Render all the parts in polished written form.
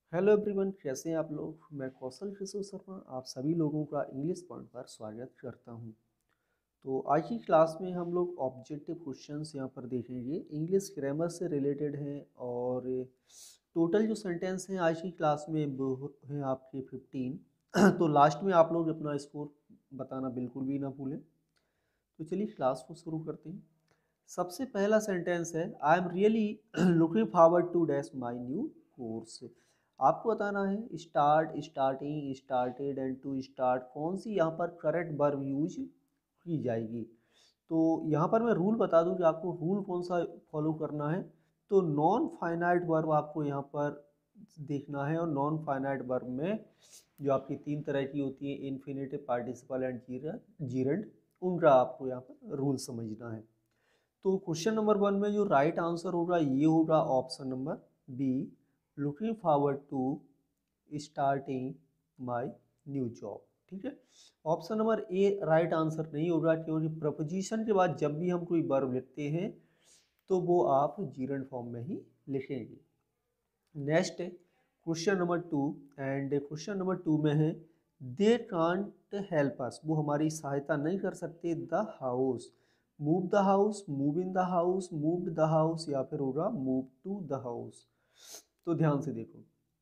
Hello everyone, कैसे हैं आप लोग। मैं कौशल किशोर शर्मा आप सभी लोगों का इंग्लिश पॉइंट पर स्वागत करता हूं। तो आज की क्लास में हम लोग ऑब्जेक्टिव क्वेश्चंस यहां पर देखेंगे, इंग्लिश ग्रामर से रिलेटेड हैं। और टोटल जो सेंटेंस हैं आज की क्लास में वो हैं आपके 15। तो लास्ट में आप लोग अपना स्कोर बताना बिल्कुल भी ना भूलें। तो चलिए क्लास को शुरू करते हैं। सबसे पहला सेंटेंस है, I am really looking forward to dash my new course. आपको बताना है start, starting, started and to start कौन सी यहाँ पर करेक्ट वर्ब यूज की जाएगी। तो यहाँ पर मैं रूल बता दूँ कि आपको रूल कौन सा फॉलो करना है। तो नॉन फाइनाइट वर्ब आपको यहाँ पर देखना है, और नॉन फाइनाइट वर्ब में जो आपकी तीन तरह की होती है, इन्फिनेटिव, पार्टिसिपल एंड जीरेंट, उनका आपको यहाँ पर रूल समझना है। तो क्वेश्चन नंबर 1 में जो राइट आंसर होगा ये होगा option number B, looking forward to starting my new job. ठीक है, option number A right answer नहीं होगा, क्योंकि प्रपोजिशन के बाद जब भी हम कोई वर्ब लिखते हैं तो वो आप जीरंड फॉर्म में ही लिखेंगे। नेक्स्ट है question number 2, and question number 2 में है दे कांट हेल्प अस, वो हमारी सहायता नहीं कर सकते। The house, move the house, move in the house, move the house, या फिर होगा मूव टू द हाउस। तो ध्यान से देखो,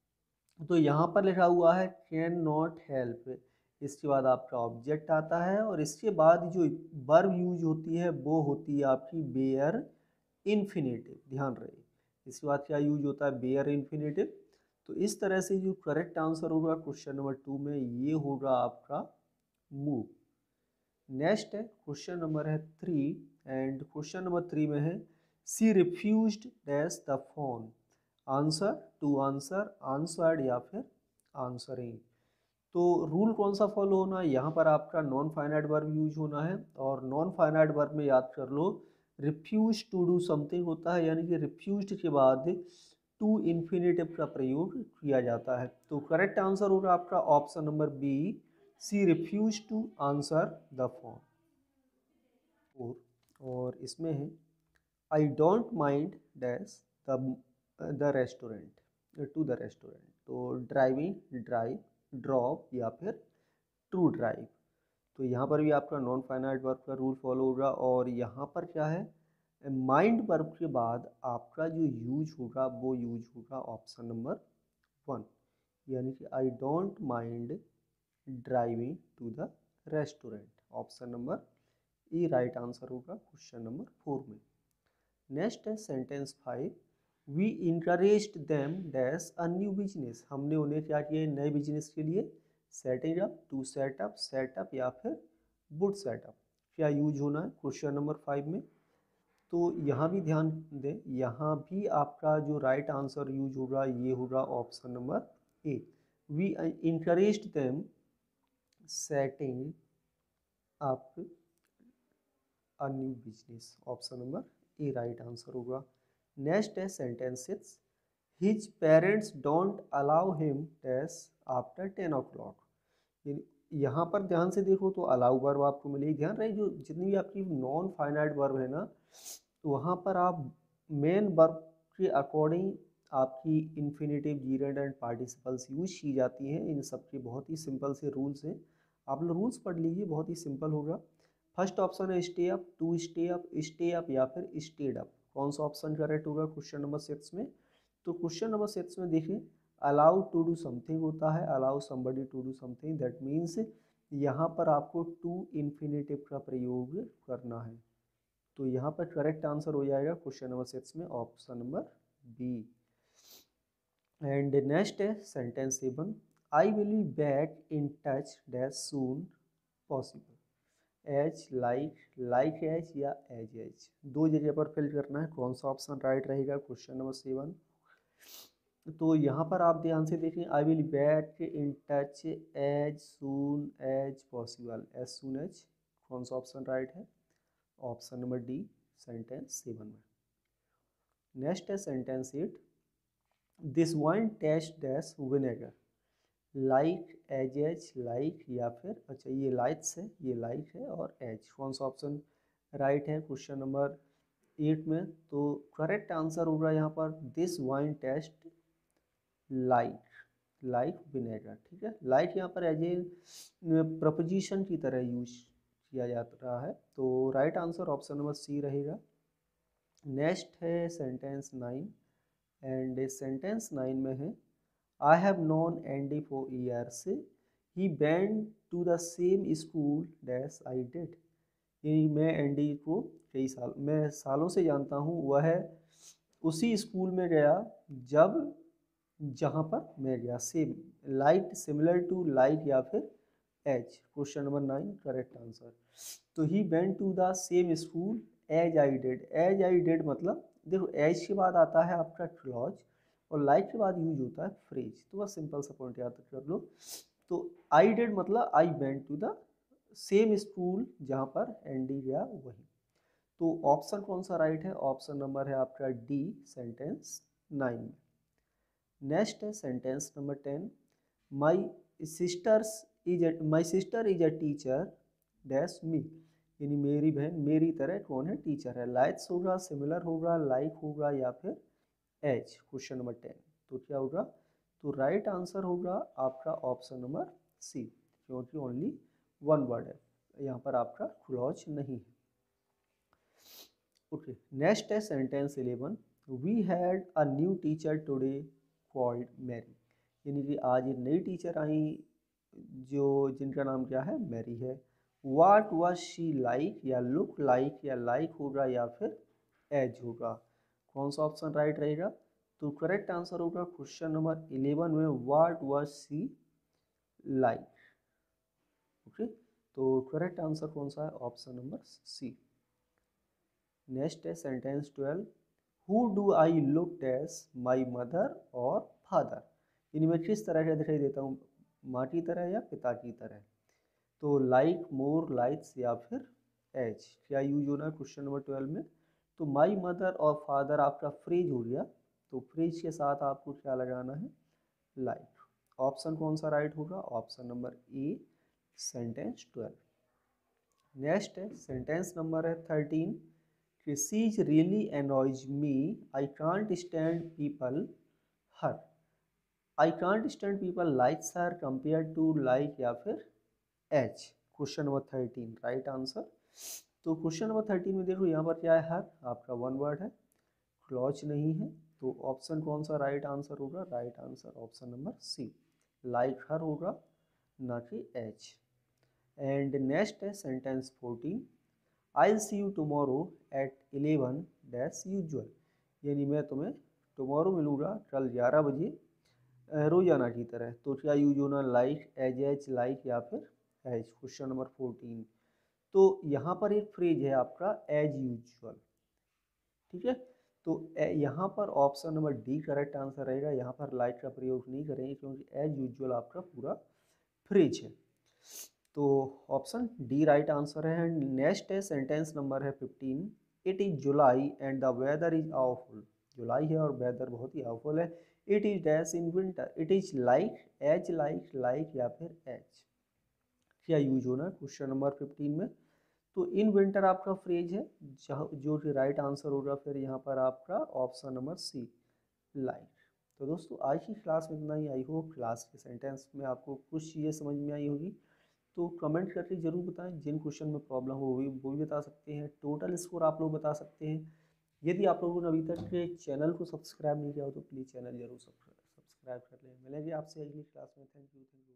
तो यहाँ पर लिखा हुआ है कैन नॉट हेल्प, इसके बाद आपका ऑब्जेक्ट आता है, और इसके बाद जो वर्ब यूज होती है वो होती है आपकी बेयर इन्फिनेटिव। ध्यान रहे, इसके बाद क्या यूज होता है, बेयर इन्फिनेटिव। तो इस तरह से जो करेक्ट आंसर होगा क्वेश्चन नंबर 2 में ये होगा आपका मूव। नेक्स्ट है क्वेश्चन नंबर है 3, एंड क्वेश्चन नंबर 3 में है she refused dash the phone, answer, to answer, answered, या फिर आंसरिंग। तो रूल कौन सा फॉलो होना है, यहाँ पर आपका नॉन फाइनाइट वर्ब यूज होना है, और नॉन फाइनाइट वर्ब में याद कर लो रिफ्यूज टू डू समथिंग होता है, यानी कि रिफ्यूज के बाद टू इन्फिनेटिव का प्रयोग किया जाता है। तो करेक्ट आंसर होगा आपका option number B, she refuse to answer the phone. और इसमें है I don't mind dash the restaurant, to the restaurant. तो ड्राइविंग, ड्राइव, ड्रॉप, या फिर टू ड्राइव। तो यहाँ पर भी आपका नॉन फाइनाइट वर्ब का रूल फॉलो होगा, और यहाँ पर क्या है, माइंड वर्ब के बाद आपका जो यूज होगा वो यूज होगा ऑप्शन नंबर 1, यानी कि I don't mind driving to the restaurant. Option number E right answer होगा क्वेश्चन नंबर 4 में। नेक्स्ट है sentence 5, we encouraged them dash a new business, हमने उन्हें क्या किया नए बिजनेस के लिए, setting up, to set up, set up, या फिर वुड सेटअप, क्या यूज होना है क्वेश्चन नंबर 5 में। तो यहाँ भी ध्यान दें, यहाँ भी आपका जो राइट आंसर यूज होगा ये होगा option number A, we encouraged them setting up a new business. Option number A right answer होगा। नेक्स्ट है sentence 6, his parents don't allow him dash after 10 o'clock। यहाँ पर ध्यान से देखो तो अलाउ वर्ब आपको मिलेगी। ध्यान रहे जो जितनी भी आपकी नॉन फाइनाइट वर्ब है ना, तो वहाँ पर आप मेन वर्ब के अकॉर्डिंग आपकी infinitive, gerund and participles use की जाती हैं। इन सब के बहुत ही सिंपल से रूल्स हैं, आप लोग रूल्स पढ़ लीजिए, बहुत ही सिंपल होगा। फर्स्ट ऑप्शन है stay up, to stay up, या फिर स्टेड अप। कौन सा ऑप्शन करेक्ट होगा क्वेश्चन नंबर 6 में। तो क्वेश्चन नंबर 6 में देखिए अलाउ टू डू समथिंग होता है, allow somebody to do something, that means यहाँ पर आपको टू इन्फिनेटिव का प्रयोग करना है। तो यहाँ पर करेक्ट आंसर हो जाएगा क्वेश्चन नंबर 6 में option number B. And next है sentence 7, I will be back in touch dash soon possible, as, like, like as, या एज। दो जगह पर फिल करना है, कौन सा ऑप्शन राइट रहेगा क्वेश्चन नंबर 7। तो यहाँ पर आप ध्यान से देखें, I will back in touch as soon as possible, as soon as, कौन सा ऑप्शन राइट है, ऑप्शन नंबर डी सेंटेंस 7 में। नेक्स्ट है sentence 8, this wine taste dash vinegar, like, as, like, या फिर अच्छा ये लाइट्स है, ये लाइक है, और एज, कौन सा ऑप्शन राइट है क्वेश्चन नंबर 8 में। तो करेक्ट आंसर होगा यहाँ पर this wine taste like. Like vinegar, ठीक है। लाइक यहाँ पर एज ए प्रपोजिशन की तरह यूज किया जा रहा है, तो right answer option number C रहेगा। नेक्स्ट है सेंटेंस 9, एंड सेंटेंस 9 में है I have known Andy for years, he went to the same school dash I did. यानी मैं एंडी को मैं सालों से जानता हूँ, वह उसी स्कूल में गया जब जहाँ पर मैं गया। Same, like, similar to, like या फिर as. Question number 9 correct answer. तो he went to the same school as I did. As I did मतलब देखो एज के बाद आता है आपका क्लॉज और लाइक के बाद यूज होता है फ्रेज, तो बस सिंपल सा पॉइंट याद कर लो। तो आई डिड मतलब I went to the same school जहाँ पर एंडी गया वही। तो ऑप्शन कौन सा राइट है? ऑप्शन नंबर है आपका डी, सेंटेंस 9 में। नेक्स्ट है sentence number 10, my sister is a teacher dash me. यानी मेरी बहन मेरी तरह कौन है? टीचर है। लाइक्स होगा, सिमिलर होगा, लाइक होगा या फिर एज। क्वेश्चन नंबर 10 तो क्या होगा? तो राइट आंसर होगा आपका ऑप्शन नंबर सी, क्योंकि ओनली वन वर्ड है, यहाँ पर आपका क्लॉज नहीं है। ओके, नेक्स्ट है sentence 11, we had a new teacher today called Mary. यानी कि आज एक नई टीचर आई जो जिनका नाम क्या है? मैरी है। वाट वाज शी लाइक, या लुक लाइक, या लाइक होगा या फिर एज होगा। कौन सा ऑप्शन राइट रहेगा? तो करेक्ट आंसर होगा क्वेश्चन नंबर 11 में what was she like. Okay, तो करेक्ट आंसर कौन सा है? Option number C. नेक्स्ट है sentence 12, who do I look as, my mother और फादर। यानी मैं किस तरह का दिखाई देता हूँ? माँ की तरह या पिता की तरह। तो लाइक, मोर, लाइक्स या फिर एज, क्या यूज होना है क्वेश्चन नंबर 12 में? तो माई मदर और फादर आपका फ्रेज हो गया, तो फ्रेज के साथ आपको क्या लगाना है? लाइक। ऑप्शन कौन सा राइट होगा? Option number A, sentence 12। Next है सेंटेंस नंबर है 13, she really annoys me, I can't stand people her. I can't stand people likes her compare to like या फिर H. Question number 13 right answer. तो question number 13 में देखो यहाँ पर क्या है? हर आपका वन वर्ड है, क्लॉज नहीं है, तो ऑप्शन कौन सा राइट आंसर होगा? Right answer option number C, like her होगा, ना कि एच। एंड नेक्स्ट है sentence 14, I see you tomorrow at 11 dash usual. यानी मैं तुम्हें टमोरो मिलूँगा कल 11 बजे रोजाना की तरह। तो क्या यूज होना? लाइक, एज, लाइक या फिर एज। Question number 14। तो यहाँ पर एक फ्रेज है आपका एज यूजुअल, ठीक है। तो यहाँ पर option number D correct answer रहेगा। यहाँ पर लाइक का प्रयोग नहीं करेंगे क्योंकि एज यूजुअल आपका पूरा फ्रेज है। तो ऑप्शन डी राइट आंसर है। एंड नेक्स्ट है सेंटेंस नंबर है 15, it is July and the weather is awful. जुलाई है और वेदर बहुत ही आवफुल है। It is dash in winter, it is like, as, like या फिर एज, क्या यूज होना है क्वेश्चन नंबर 15 में? तो इन विंटर आपका फ्रेज है, जो कि राइट आंसर होगा फिर यहाँ पर आपका ऑप्शन नंबर सी, लाइक। तो दोस्तों आज की क्लास में इतना ही। आई होप क्लास के सेंटेंस में आपको कुछ चीज़ें समझ में आई होगी। तो कमेंट करके ज़रूर बताएं, जिन क्वेश्चन में प्रॉब्लम हो वो भी बता सकते हैं, टोटल स्कोर आप लोग बता सकते हैं। यदि आप लोगों ने अभी तक के चैनल को सब्सक्राइब नहीं किया हो तो प्लीज़ चैनल जरूर सब्सक्राइब कर लें। मिलेंगे आपसे अगली क्लास में। Thank you.